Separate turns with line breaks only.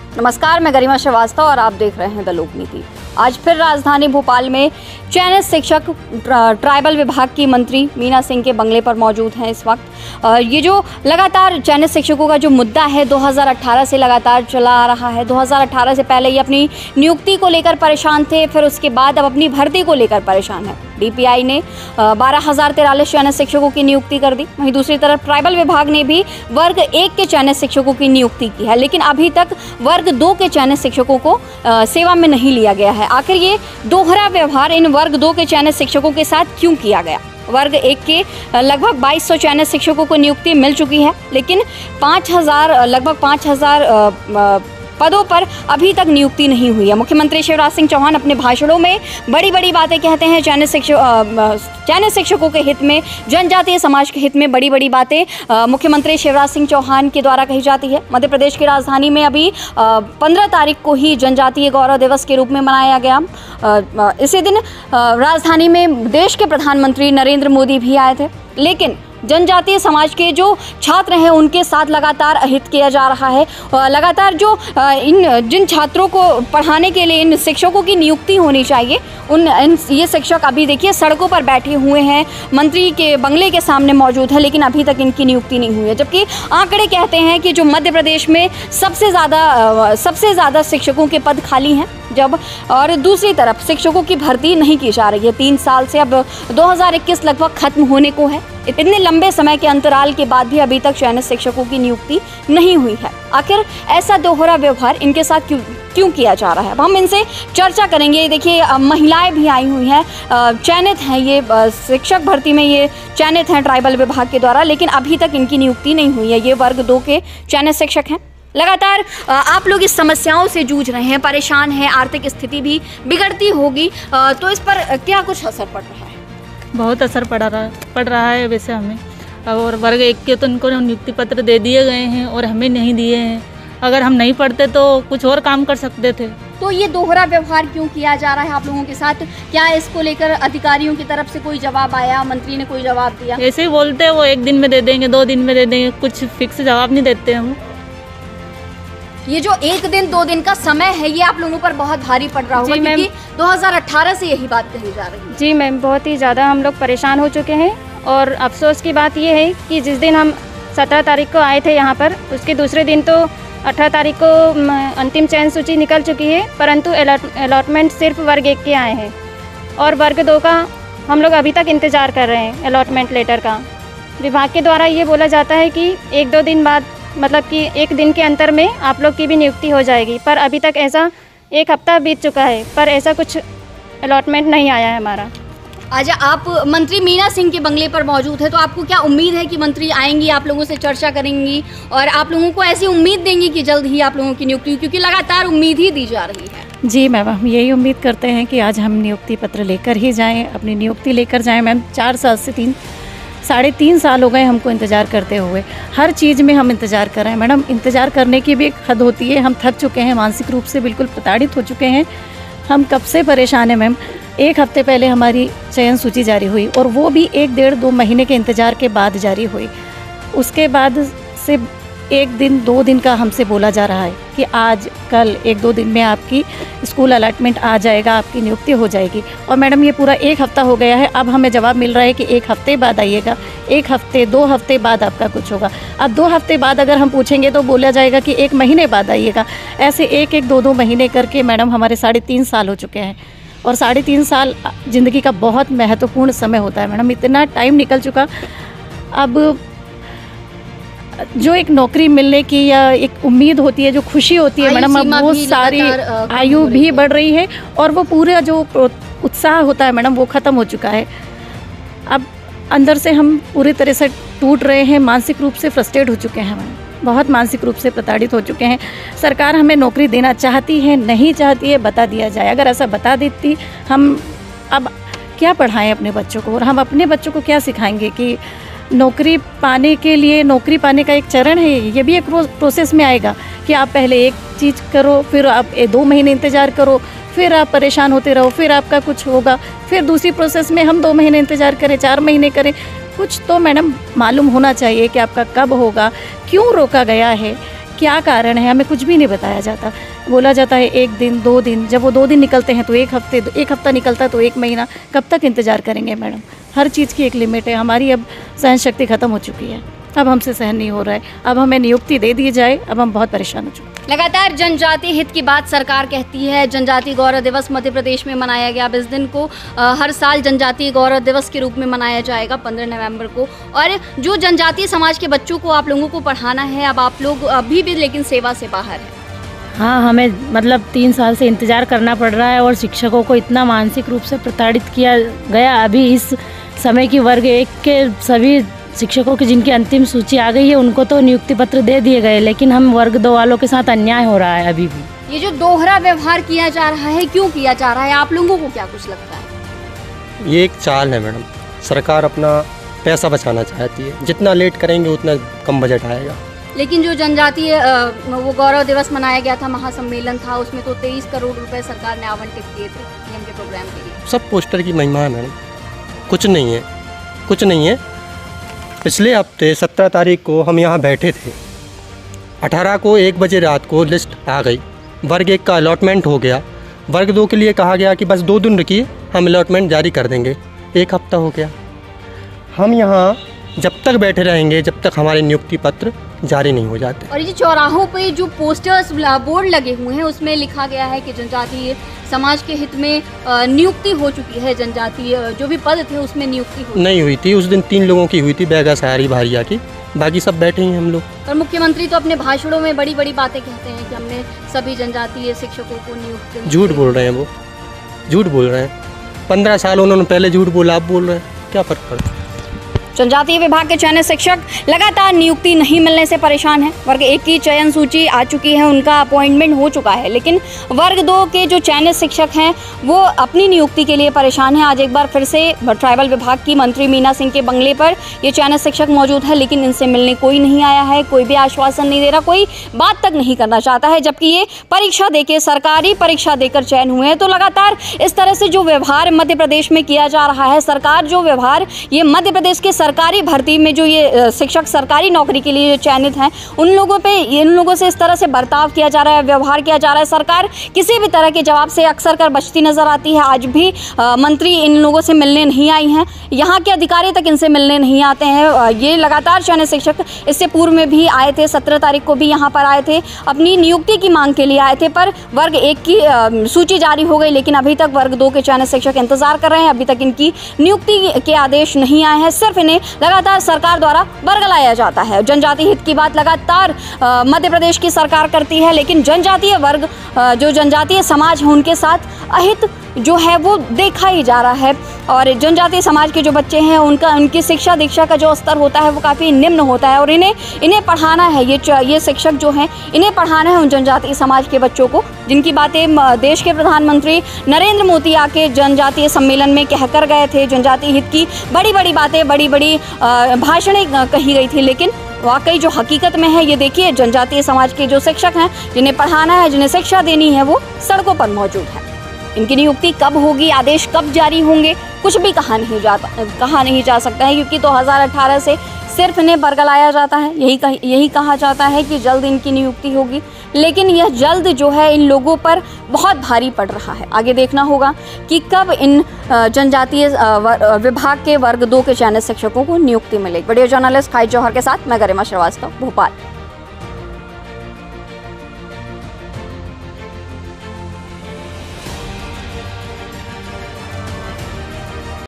नमस्कार, मैं गरिमा श्रीवास्तव और आप देख रहे हैं द लोकनीति। आज फिर राजधानी भोपाल में चयनित शिक्षक ट्राइबल विभाग की मंत्री मीना सिंह के बंगले पर मौजूद हैं इस वक्त। ये जो लगातार चयनित शिक्षकों का जो मुद्दा है 2018 से लगातार चला आ रहा है। 2018 से पहले ये अपनी नियुक्ति को लेकर परेशान थे, फिर उसके बाद अब अपनी भर्ती को लेकर परेशान है। डीपीआई ने 12,043 चयनित शिक्षकों की नियुक्ति कर दी। वहीं दूसरी तरफ ट्राइबल विभाग ने भी वर्ग 1 के चयनित शिक्षकों की नियुक्ति की है, लेकिन अभी तक वर्ग 2 के चयनित शिक्षकों को सेवा में नहीं लिया गया है। आखिर ये दोहरा व्यवहार इन वर्ग 2 के चयनित शिक्षकों के साथ क्यों किया गया? वर्ग 1 के लगभग 2200 चयनित शिक्षकों को नियुक्ति मिल चुकी है, लेकिन लगभग 5,000 पदों पर अभी तक नियुक्ति नहीं हुई है। मुख्यमंत्री शिवराज सिंह चौहान अपने भाषणों में बड़ी बड़ी बातें कहते हैं। चयनित शिक्षकों के हित में, जनजातीय समाज के हित में बड़ी बड़ी बातें मुख्यमंत्री शिवराज सिंह चौहान के द्वारा कही जाती है। मध्य प्रदेश की राजधानी में अभी 15 तारीख को ही जनजातीय गौरव दिवस के रूप में मनाया गया। इसी दिन राजधानी में देश के प्रधानमंत्री नरेंद्र मोदी भी आए थे, लेकिन जनजातीय समाज के जो छात्र हैं उनके साथ लगातार अहित किया जा रहा है। लगातार जो जिन छात्रों को पढ़ाने के लिए इन शिक्षकों की नियुक्ति होनी चाहिए, ये शिक्षक अभी देखिए सड़कों पर बैठे हुए हैं, मंत्री के बंगले के सामने मौजूद है, लेकिन अभी तक इनकी नियुक्ति नहीं हुई है। जबकि आंकड़े कहते हैं कि जो मध्य प्रदेश में सबसे ज़्यादा शिक्षकों के पद खाली हैं, और दूसरी तरफ शिक्षकों की भर्ती नहीं की जा रही है। 3 साल से अब 2021 लगभग खत्म होने को है। इतने लंबे समय के अंतराल के बाद भी अभी तक चयनित शिक्षकों की नियुक्ति नहीं हुई है। आखिर ऐसा दोहरा व्यवहार इनके साथ क्यों किया जा रहा है? अब हम इनसे चर्चा करेंगे। देखिए, महिलाएं भी आई हुई हैं, चयनित हैं, ये शिक्षक भर्ती में ये चयनित हैं ट्राइबल विभाग के द्वारा, लेकिन अभी तक इनकी नियुक्ति नहीं हुई है। ये वर्ग 2 के चयनित शिक्षक हैं। लगातार आप लोग इस समस्याओं से जूझ रहे हैं, परेशान हैं, आर्थिक स्थिति भी बिगड़ती होगी, तो इस पर क्या कुछ असर पड़ रहा है?
बहुत असर पड़ रहा है वैसे हमें। और वर्ग 1 के तो उनको नियुक्ति पत्र दे दिए गए हैं और हमें नहीं दिए हैं। अगर हम नहीं पढ़ते तो कुछ और काम कर सकते थे।
तो ये दोहरा व्यवहार क्यों किया जा रहा है आप लोगों के साथ? क्या इसको लेकर अधिकारियों की तरफ से कोई जवाब आया? मंत्री ने कोई जवाब दिया?
ऐसे ही बोलते हैं, वो 1 दिन में दे देंगे, 2 दिन में दे देंगे, कुछ फिक्स जवाब नहीं देते हम।
ये जो 1 दिन 2 दिन का समय है, ये आप लोगों पर बहुत भारी पड़ रहा होगा, क्योंकि 2018 से यही बात कही जा रही है।
जी मैम, बहुत ही ज़्यादा हम लोग परेशान हो चुके हैं। और अफसोस की बात ये है कि जिस दिन हम 17 तारीख को आए थे यहाँ पर, उसके दूसरे दिन तो 18 तारीख को अंतिम चयन सूची निकल चुकी है, परंतु अलॉटमेंट सिर्फ वर्ग 1 के आए हैं और वर्ग 2 का हम लोग अभी तक इंतज़ार कर रहे हैं अलॉटमेंट लेटर का। विभाग के द्वारा ये बोला जाता है कि 1-2 दिन बाद, मतलब कि 1 दिन के अंतर में आप लोग की भी नियुक्ति हो जाएगी, पर अभी तक ऐसा 1 हफ्ता बीत चुका है, पर ऐसा कुछ अलॉटमेंट नहीं आया है हमारा।
अच्छा, आप मंत्री मीना सिंह के बंगले पर मौजूद है, तो आपको क्या उम्मीद है कि मंत्री आएंगी, आप लोगों से चर्चा करेंगी और आप लोगों को ऐसी उम्मीद देंगी कि जल्द ही आप लोगों की नियुक्ति, क्योंकि लगातार उम्मीद ही दी जा रही है?
जी मैम, हम यही उम्मीद करते हैं कि आज हम नियुक्ति पत्र लेकर ही जाएँ, अपनी नियुक्ति लेकर जाएँ। मैम 4 साल से 3.5 साल हो गए हमको इंतज़ार करते हुए। हर चीज़ में हम इंतज़ार कर रहे हैं मैडम। इंतज़ार करने की भी एक हद होती है। हम थक चुके हैं, मानसिक रूप से बिल्कुल प्रताड़ित हो चुके हैं। हम कब से परेशान हैं मैम। 1 हफ्ते पहले हमारी चयन सूची जारी हुई और वो भी 1-1.5-2 महीने के इंतज़ार के बाद जारी हुई। उसके बाद से 1 दिन 2 दिन का हमसे बोला जा रहा है कि आज कल 1-2 दिन में आपकी स्कूल अलॉटमेंट आ जाएगा, आपकी नियुक्ति हो जाएगी। और मैडम ये पूरा 1 हफ्ता हो गया है। अब हमें जवाब मिल रहा है कि 1 हफ्ते बाद आइएगा, 1 हफ्ते 2 हफ्ते बाद आपका कुछ होगा। अब 2 हफ्ते बाद अगर हम पूछेंगे तो बोला जाएगा कि 1 महीने बाद आइएगा। ऐसे 1-1, 2-2 महीने करके मैडम हमारे 3.5 साल हो चुके हैं। और 3.5 साल ज़िंदगी का बहुत महत्वपूर्ण समय होता है मैडम। इतना टाइम निकल चुका। अब जो एक नौकरी मिलने की या एक उम्मीद होती है, जो खुशी होती है मैडम, अब वो सारी आयु भी बढ़ रही है और वो पूरा जो उत्साह होता है मैडम वो ख़त्म हो चुका है। अब अंदर से हम पूरी तरह से टूट रहे हैं, मानसिक रूप से फ्रस्ट्रेट हो चुके हैं मैडम, बहुत मानसिक रूप से प्रताड़ित हो चुके हैं। सरकार हमें नौकरी देना चाहती है, नहीं चाहती है, बता दिया जाए। अगर ऐसा बता देती, हम अब क्या पढ़ाएं अपने बच्चों को, और हम अपने बच्चों को क्या सिखाएंगे कि नौकरी पाने के लिए, नौकरी पाने का एक चरण है, ये भी एक प्रोसेस में आएगा कि आप पहले एक चीज़ करो, फिर आप 2 महीने इंतज़ार करो, फिर आप परेशान होते रहो, फिर आपका कुछ होगा, फिर दूसरी प्रोसेस में हम 2 महीने इंतज़ार करें, 4 महीने करें। कुछ तो मैडम मालूम होना चाहिए कि आपका कब होगा, क्यों रोका गया है, क्या कारण है, हमें कुछ भी नहीं बताया जाता। बोला जाता है 1 दिन 2 दिन, जब वो 2 दिन निकलते हैं तो 1 हफ्ता निकलता है तो 1 महीना। कब तक इंतज़ार करेंगे मैडम? हर चीज़ की एक लिमिट है। हमारी अब सहन शक्ति ख़त्म हो चुकी है, अब हमसे सहन नहीं हो रहा है। अब हमें नियुक्ति दे दी जाए, अब हम बहुत परेशान हो चुके हैं।
लगातार जनजातीय हित की बात सरकार कहती है। जनजातीय गौरव दिवस मध्य प्रदेश में मनाया गया। अब इस दिन को हर साल जनजातीय गौरव दिवस के रूप में मनाया जाएगा 15 नवंबर को। और जो जनजातीय समाज के बच्चों को आप लोगों को पढ़ाना है, अब आप लोग अभी भी लेकिन सेवा से बाहर है।
हाँ, हमें मतलब 3 साल से इंतज़ार करना पड़ रहा है और शिक्षकों को इतना मानसिक रूप से प्रताड़ित किया गया। अभी इस समय की वर्ग 1 के सभी शिक्षकों की जिनकी अंतिम सूची आ गई है उनको तो नियुक्ति पत्र दे दिए गए, लेकिन हम वर्ग 2 वालों के साथ अन्याय हो रहा है अभी भी।
ये जो दोहरा व्यवहार किया जा रहा है, क्यों किया जा रहा है? आप लोगों को क्या कुछ लगता है?
ये एक चाल है मैडम। सरकार अपना पैसा बचाना चाहती है, जितना लेट करेंगे उतना कम बजट आएगा।
लेकिन जो जनजातीय वो गौरव दिवस मनाया गया था, महासम्मेलन था, उसमें तो 23 करोड़ रुपए सरकार ने आवंटित किए थे पीएम के प्रोग्राम के लिए।
सब पोस्टर की महिमा है मैडम, कुछ नहीं है, कुछ नहीं है। पिछले हफ्ते 17 तारीख को हम यहाँ बैठे थे, 18 को 1 बजे रात को लिस्ट आ गई। वर्ग 1 का अलॉटमेंट हो गया। वर्ग 2 के लिए कहा गया कि बस 2 दिन रुकिए, हम अलॉटमेंट जारी कर देंगे। 1 हफ्ता हो गया। हम यहाँ जब तक बैठे रहेंगे जब तक हमारे नियुक्ति पत्र जारी नहीं हो जाते।
और ये चौराहों पे जो पोस्टर्स बोर्ड लगे हुए हैं उसमें लिखा गया है कि जनजातीय समाज के हित में नियुक्ति हो चुकी है। जनजातीय जो भी पद थे उसमें नियुक्ति
नहीं हुई थी। उस दिन 3 लोगों की हुई थी, बैगा सारी भारिया की, बाकी सब बैठे ही हम लोग।
और मुख्यमंत्री तो अपने भाषणों में बड़ी बड़ी बातें कहते हैं कि हमने सभी जनजातीय शिक्षकों को नियुक्त।
झूठ बोल रहे हैं, वो झूठ बोल रहे हैं। 15 साल उन्होंने पहले झूठ बोला, आप बोल रहे हैं, क्या फर्क पड़ता है?
जनजातीय विभाग के चयनित शिक्षक लगातार नियुक्ति नहीं मिलने से परेशान हैं। वर्ग 1 की चयन सूची आ चुकी है, उनका अपॉइंटमेंट हो चुका है, लेकिन वर्ग 2 के जो चयनित शिक्षक हैं वो अपनी नियुक्ति के लिए परेशान हैं। आज एक बार फिर से ट्राइबल विभाग की मंत्री मीना सिंह के बंगले पर ये चयनित शिक्षक मौजूद है, लेकिन इनसे मिलने कोई नहीं आया है, कोई भी आश्वासन नहीं दे रहा, कोई बात तक नहीं करना चाहता है। जबकि ये परीक्षा देके, सरकारी परीक्षा देकर चयन हुए हैं। तो लगातार इस तरह से जो व्यवहार मध्य प्रदेश में किया जा रहा है, सरकार जो व्यवहार ये मध्य प्रदेश के सरकारी भर्ती में जो ये शिक्षक सरकारी नौकरी के लिए चयनित हैं उन लोगों से इस तरह से बर्ताव किया जा रहा है, व्यवहार किया जा रहा है। सरकार किसी भी तरह के जवाब से अक्सर कर बचती नजर आती है। आज भी मंत्री इन लोगों से मिलने नहीं आई हैं, यहाँ के अधिकारी तक इनसे मिलने नहीं आते हैं। ये लगातार चयनित शिक्षक इससे पूर्व में भी आए थे, 17 तारीख को भी यहाँ पर आए थे, अपनी नियुक्ति की मांग के लिए आए थे, पर वर्ग 1 की सूची जारी हो गई, लेकिन अभी तक वर्ग 2 के चयनित शिक्षक इंतजार कर रहे हैं। अभी तक इनकी नियुक्ति के आदेश नहीं आए हैं। सिर्फ इन्हें लगातार सरकार द्वारा बरगलाया जाता है। जनजातीय हित की बात लगातार मध्य प्रदेश की सरकार करती है, लेकिन जनजातीय वर्ग, जो जनजातीय समाज है, उनके साथ अहित जो है वो देखा ही जा रहा है। और जनजातीय समाज के जो बच्चे हैं उनकी शिक्षा दीक्षा का जो स्तर होता है वो काफ़ी निम्न होता है, और इन्हें पढ़ाना है, ये शिक्षक जो हैं इन्हें पढ़ाना है उन जनजातीय समाज के बच्चों को, जिनकी बातें देश के प्रधानमंत्री नरेंद्र मोदी आके जनजातीय सम्मेलन में कहकर गए थे। जनजातीय हित की बड़ी बड़ी बातें, बड़ी बड़ी भाषणें कही गई थी, लेकिन वाकई जो हकीकत में है ये देखिए, जनजातीय समाज के जो शिक्षक हैं, जिन्हें पढ़ाना है, जिन्हें शिक्षा देनी है, वो सड़कों पर मौजूद है। इनकी नियुक्ति कब होगी, आदेश कब जारी होंगे, कुछ भी कहा नहीं जा सकता है, क्योंकि 2018 से सिर्फ इन्हें बरगलाया जाता है। यही कहा जाता है कि जल्द इनकी नियुक्ति होगी, लेकिन यह जल्द जो है इन लोगों पर बहुत भारी पड़ रहा है। आगे देखना होगा कि कब इन जनजातीय विभाग के वर्ग 2 के चयनित शिक्षकों को नियुक्ति मिलेगी। वीडियो जर्नलिस्ट खाई जौहर के साथ मैं गरिमा श्रीवास्तव, भोपाल।